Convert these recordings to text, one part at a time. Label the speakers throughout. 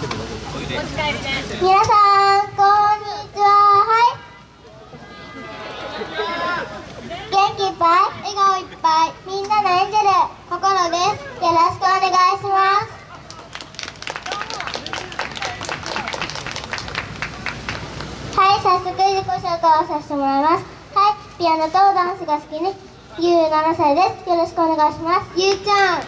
Speaker 1: 皆さんこんにちは。はい、元気いっぱい、笑顔いっぱい、みんなのエンジェル心です。よろしくお願いします。はい、早速自己紹介をさせてもらいます。はい、ピアノとダンスが好きね、ゆう7歳です。よろしくお願いします。ゆうちゃん。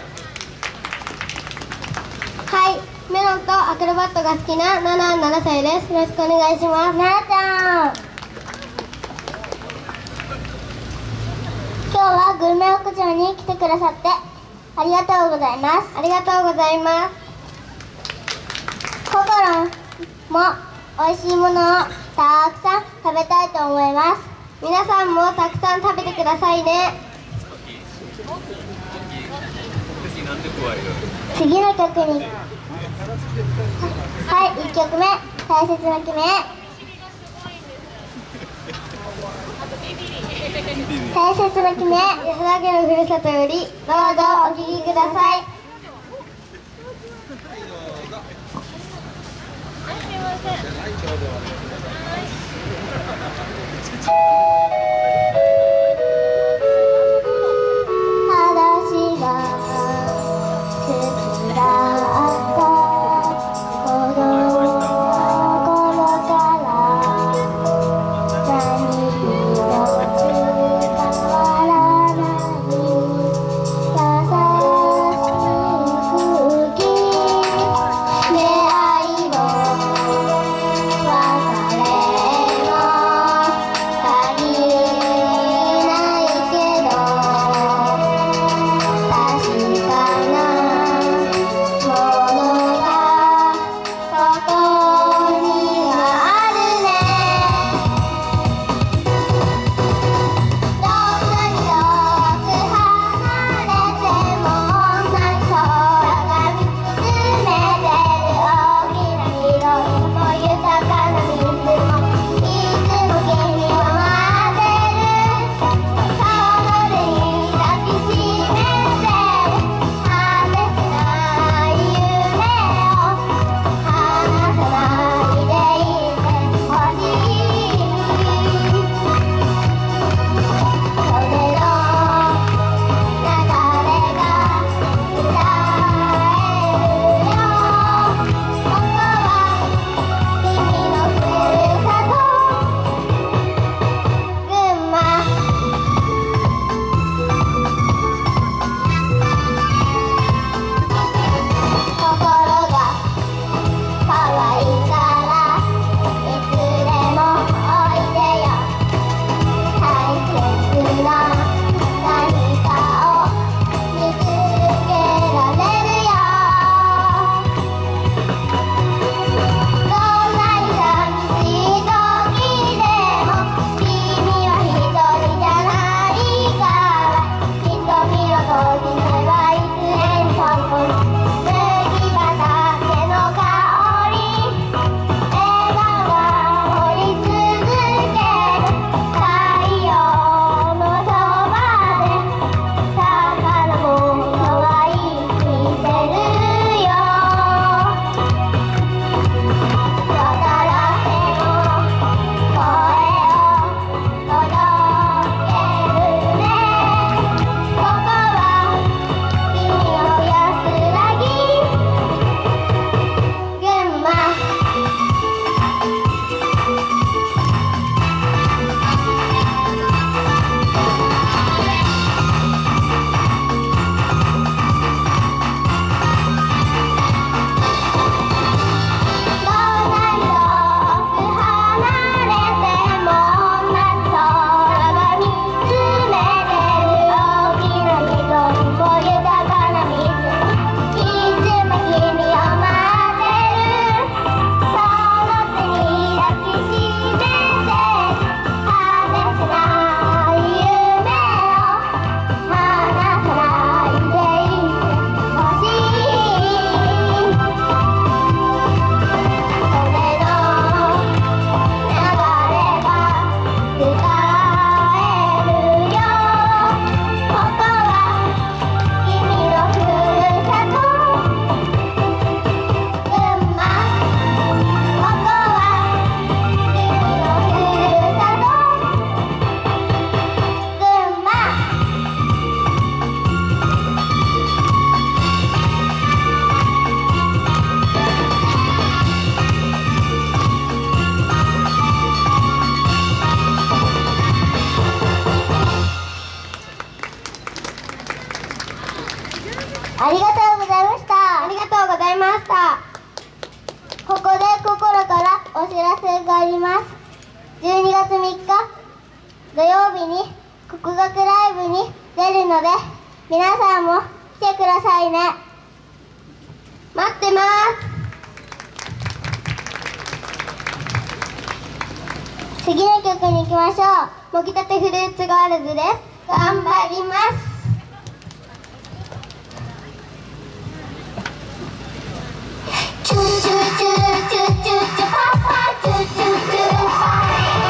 Speaker 1: はい、メロンとアクロバットが好きな7歳です。よろしくお願いします。ななちゃん。今日はグルメ屋上に来てくださってありがとうございます。ありがとうございます。心も美味しいものをたくさん食べたいと思います。皆さんもたくさん食べてくださいね。次の曲に、はい、1曲目、大切な決め。大切な決め、安田家のふるさとより、どうぞお聴きください。話が好きだった子供の頃から何一つ変わらない優しい空気、出会いも別れも限りありがとうございました。ありがとうございました。ここで心からお知らせがあります。12月3日土曜日に国学ライブに出るので、皆さんも来てくださいね。待ってます。次の曲に行きましょう。もぎたてフルーツガールズです。頑張ります。チューチューチューチューチューチューパパチューチューチューパ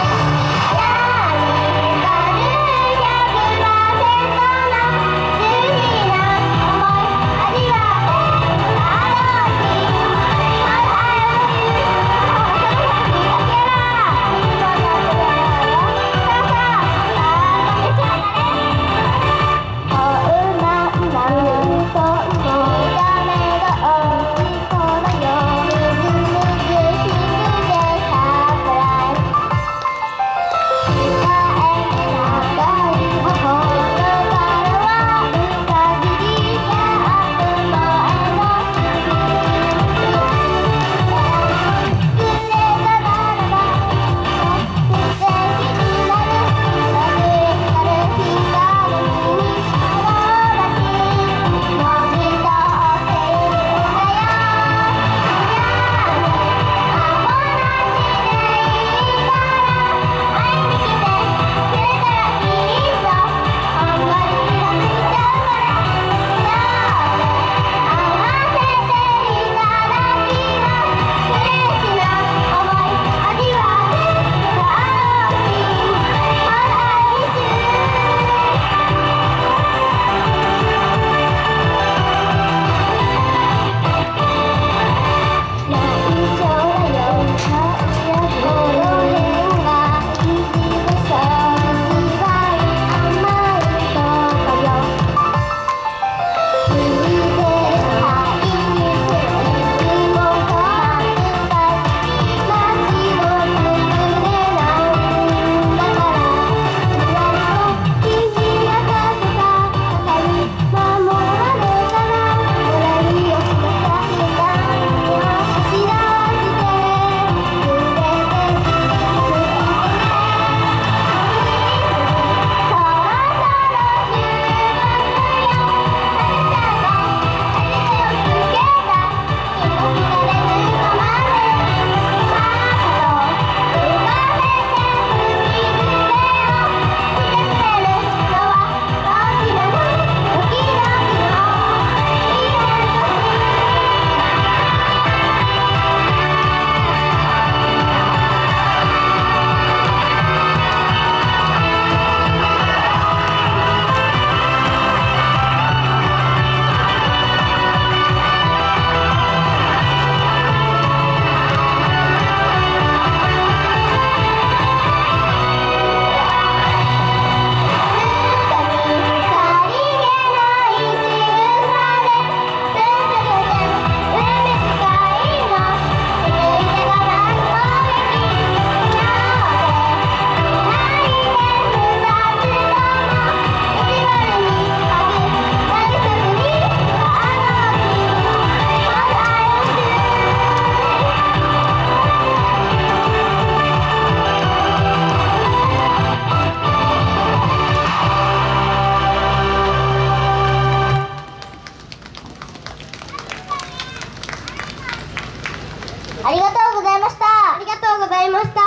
Speaker 1: ありがとうございました。ありがとうございました。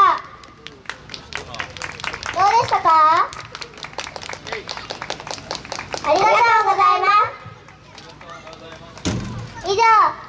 Speaker 1: どうでしたか？ありがとうございます。以上